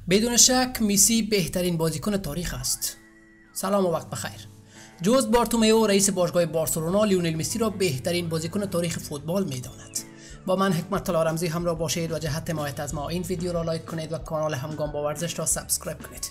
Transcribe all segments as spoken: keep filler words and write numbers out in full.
بدون شک مسی بهترین بازیکن تاریخ است. سلام و وقت بخیر. جوز بارتومیو رئیس باشگاه بارسلونا لیونل مسی را بهترین بازیکن تاریخ فوتبال می‌داند. با من حکمت الله رمزی همراه باشید و جهت حمایت از ما این ویدیو را لایک کنید و کانال همگام با ورزش را سابسکرایب کنید.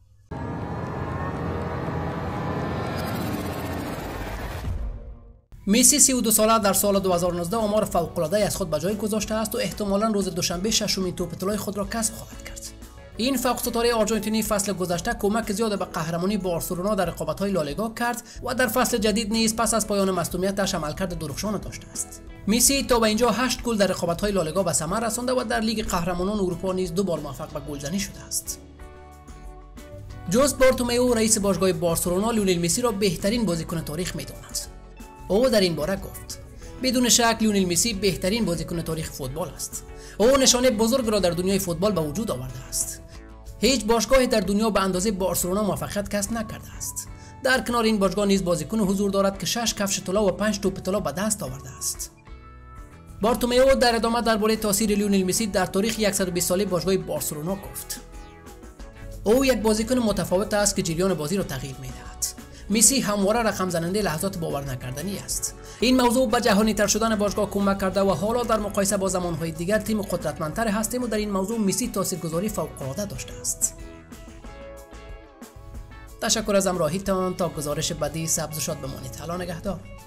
مسی سی و دو ساله در سال دو هزار و نوزده آمار فوق‌العاده از خود به جای گذاشته است و احتمالاً روز دوشنبه ششمین توپ طلای خود را کسب خواهد کرد. این فوق‌العاده آرژانتینی فصل گذشته کمک زیاد به قهرمانی بارسلونا در رقابت‌های لالیگا کرد و در فصل جدید نیز پس از پایان مصدومیتش عملکرد درخشان داشته است. مسی تا به اینجا هشت گل در رقابت‌های لالیگا به ثمر رسانده و در لیگ قهرمانان اروپا نیز دو بار موفق به گلزنی شده است. جوز بارتومیو رئیس باشگاه بارسلونا لیونل مسی را بهترین بازیکن تاریخ می‌داند. او در این باره گفت: بدون شک لیونل مسی بهترین بازیکن تاریخ فوتبال است. او نشانه بزرگ را در دنیای فوتبال به وجود آورده است. هیچ باشگاهی در دنیا به اندازه بارسلونا موفقیت کسب نکرده است. در کنار این باشگاه نیز بازیکن حضور دارد که شش کفش طلا و پنج توپ طلا به دست آورده است. بارتومیو در ادامه درباره تاثیر لیونل مسی در تاریخ صد و بیست ساله باشگاه بارسلونا گفت: او یک بازیکن متفاوت است که جریان بازی را تغییر می‌دهد. مسی همواره رقم زننده لحظات باور نکردنی است. این موضوع به جهانی تر شدن باشگاه کمک کرده و حالا در مقایسه با زمانهای دیگر تیم قدرتمندتر هستیم و در این موضوع مسی تاثیرگذاری فوق‌العاده داشته است. تشکر از همراهیتان. تا گزارش بعدی سبز و شاد بمانید. الله نگهدار.